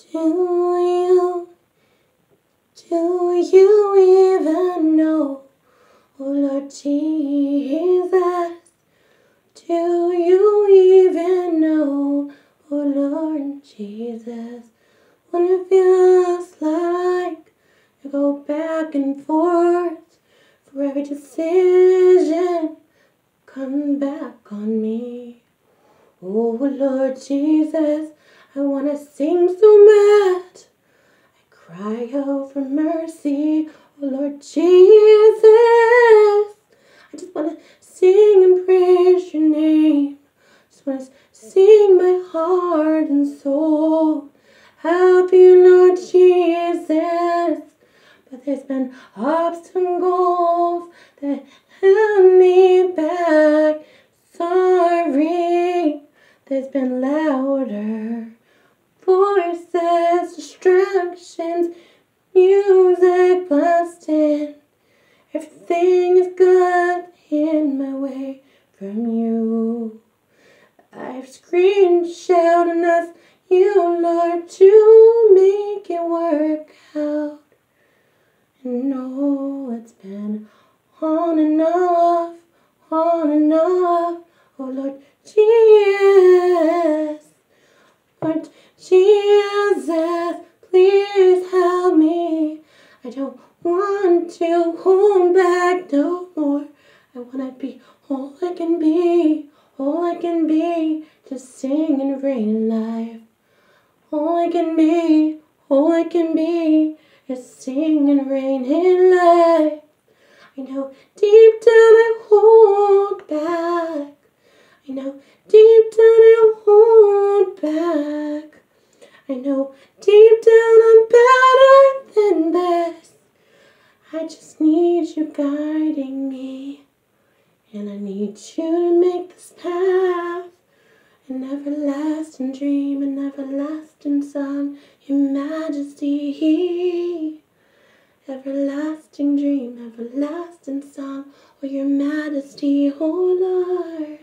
Do you even know, oh Lord Jesus? Do you even know, oh Lord Jesus? When it feels like you go back and forth for every decision, come back on me. Oh Lord Jesus, I wanna sing so mad. I cry out for mercy, oh Lord Jesus. I just wanna sing and praise your name. Just wanna sing my heart and soul. Help you, Lord Jesus. But there's been obstacles that held me back. Sorry, there's been louder voices, distractions, music blasting. Everything is good in my way from you. I've screamed, shouted, and asked you, Lord, to make it work out. And no, it's been on and off, on and off. Oh Lord Jesus, Lord Jesus, please help me. I don't want to hold back no more. I want to be all I can be, all I can be. Just sing and rain in life. All I can be, all I can be is sing and rain in life. I know deep down I hold back. I know deep down I hold back. I know deep down I'm better than this. I just need you guiding me. And I need you to make this path an everlasting dream, an everlasting song, your majesty. Everlasting dream, everlasting song, oh your majesty, oh Lord.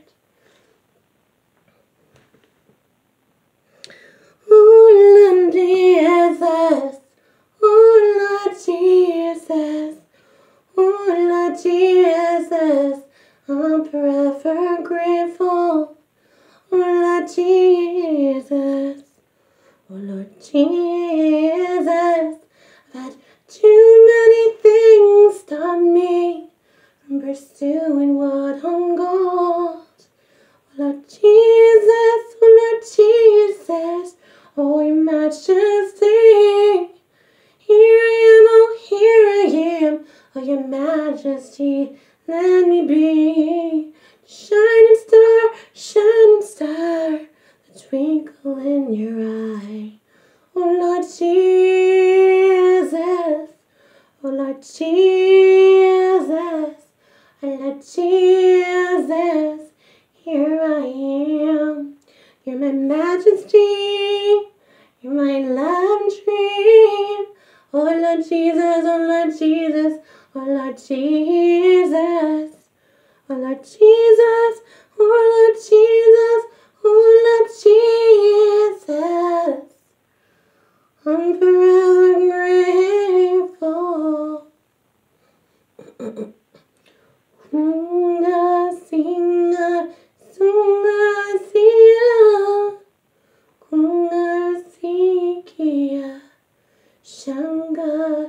Oh Lord Jesus, oh Lord Jesus, oh Lord Jesus, I'm forever grateful. Oh Lord Jesus, oh Lord Jesus, I've had too many things stop me from pursuing what I'm called. Oh Lord Jesus, oh Lord Jesus, oh your majesty. Here I am, oh here I am, oh your majesty, let me be. Shining star, the twinkle in your eye. Oh Lord Jesus, oh Lord Jesus, oh Lord Jesus, here I am. You're my majesty, you're my love and dream. Oh Lord Jesus, oh Lord Jesus, oh Lord Jesus. Oh Lord Jesus, oh Lord Jesus, oh Lord Jesus, I'm forever grateful. Kunga sikia, shanga.